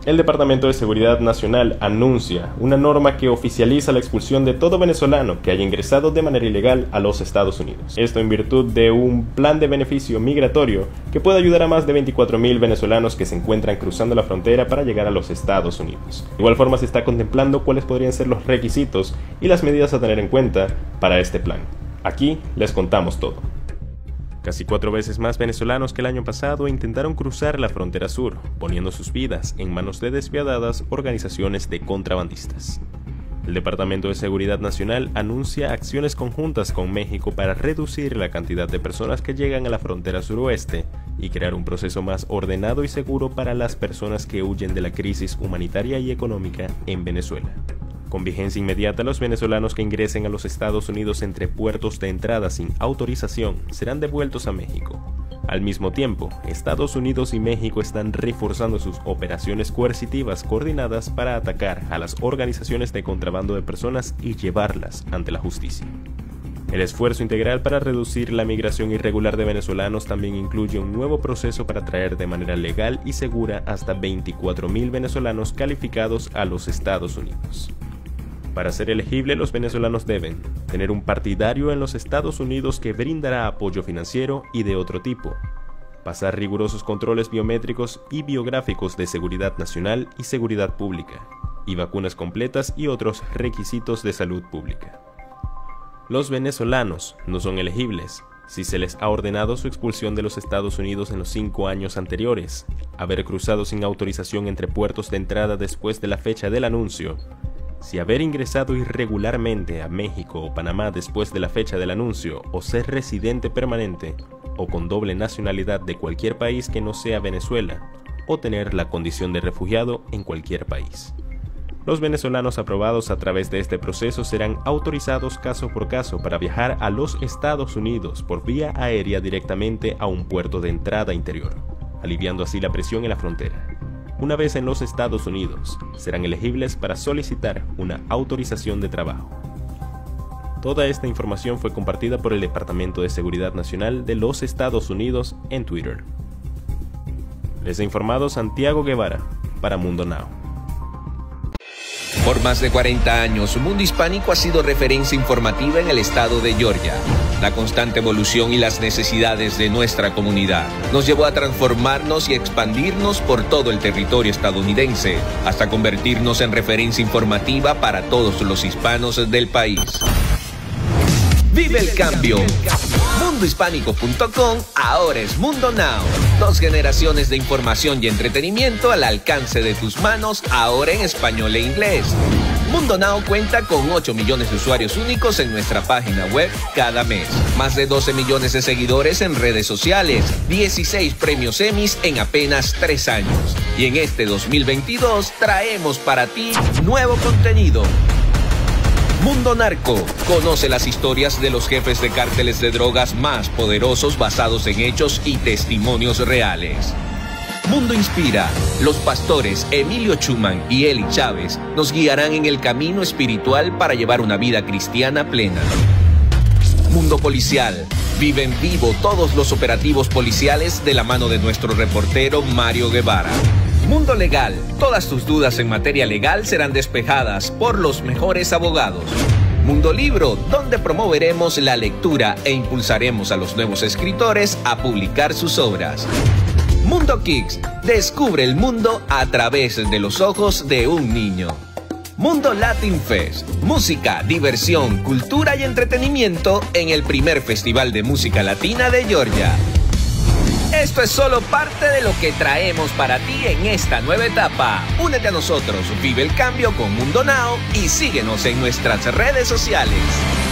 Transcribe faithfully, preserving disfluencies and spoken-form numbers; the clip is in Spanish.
El Departamento de Seguridad Nacional anuncia una norma que oficializa la expulsión de todo venezolano que haya ingresado de manera ilegal a los Estados Unidos. Esto en virtud de un plan de beneficio migratorio que puede ayudar a más de veinticuatro mil venezolanos que se encuentran cruzando la frontera para llegar a los Estados Unidos. De igual forma se está contemplando cuáles podrían ser los requisitos y las medidas a tener en cuenta para este plan. Aquí les contamos todo. Casi cuatro veces más venezolanos que el año pasado intentaron cruzar la frontera sur, poniendo sus vidas en manos de despiadadas organizaciones de contrabandistas. El Departamento de Seguridad Nacional anuncia acciones conjuntas con México para reducir la cantidad de personas que llegan a la frontera suroeste y crear un proceso más ordenado y seguro para las personas que huyen de la crisis humanitaria y económica en Venezuela. Con vigencia inmediata, los venezolanos que ingresen a los Estados Unidos entre puertos de entrada sin autorización serán devueltos a México. Al mismo tiempo, Estados Unidos y México están reforzando sus operaciones coercitivas coordinadas para atacar a las organizaciones de contrabando de personas y llevarlas ante la justicia. El esfuerzo integral para reducir la migración irregular de venezolanos también incluye un nuevo proceso para traer de manera legal y segura hasta veinticuatro mil venezolanos calificados a los Estados Unidos. Para ser elegible, los venezolanos deben tener un partidario en los Estados Unidos que brindará apoyo financiero y de otro tipo, pasar rigurosos controles biométricos y biográficos de seguridad nacional y seguridad pública, y vacunas completas y otros requisitos de salud pública. Los venezolanos no son elegibles si se les ha ordenado su expulsión de los Estados Unidos en los cinco años anteriores, haber cruzado sin autorización entre puertos de entrada después de la fecha del anuncio, si haber ingresado irregularmente a México o Panamá después de la fecha del anuncio, o ser residente permanente o con doble nacionalidad de cualquier país que no sea Venezuela, o tener la condición de refugiado en cualquier país. Los venezolanos aprobados a través de este proceso serán autorizados caso por caso para viajar a los Estados Unidos por vía aérea directamente a un puerto de entrada interior, aliviando así la presión en la frontera. Una vez en los Estados Unidos, serán elegibles para solicitar una autorización de trabajo. Toda esta información fue compartida por el Departamento de Seguridad Nacional de los Estados Unidos en Twitter. Les ha informado Santiago Guevara para Mundo Now. Por más de cuarenta años, Mundo Hispánico ha sido referencia informativa en el estado de Georgia. La constante evolución y las necesidades de nuestra comunidad nos llevó a transformarnos y expandirnos por todo el territorio estadounidense, hasta convertirnos en referencia informativa para todos los hispanos del país. ¡Vive el cambio! mundo hispánico punto com ahora es Mundo Now. Dos generaciones de información y entretenimiento al alcance de tus manos, ahora en español e inglés. Mundo Now cuenta con ocho millones de usuarios únicos en nuestra página web cada mes. Más de doce millones de seguidores en redes sociales. dieciséis premios Emmys en apenas tres años. Y en este dos mil veintidós traemos para ti nuevo contenido. Mundo Narco. Conoce las historias de los jefes de cárteles de drogas más poderosos basados en hechos y testimonios reales. Mundo Inspira. Los pastores Emilio Schumann y Eli Chávez nos guiarán en el camino espiritual para llevar una vida cristiana plena. Mundo Policial. Vive en vivo todos los operativos policiales de la mano de nuestro reportero Mario Guevara. Mundo Legal. Todas tus dudas en materia legal serán despejadas por los mejores abogados. Mundo Libro, donde promoveremos la lectura e impulsaremos a los nuevos escritores a publicar sus obras. Mundo Kicks. Descubre el mundo a través de los ojos de un niño. Mundo Latin Fest. Música, diversión, cultura y entretenimiento en el primer festival de música latina de Georgia. Esto es solo parte de lo que traemos para ti en esta nueva etapa. Únete a nosotros, vive el cambio con Mundo Now y síguenos en nuestras redes sociales.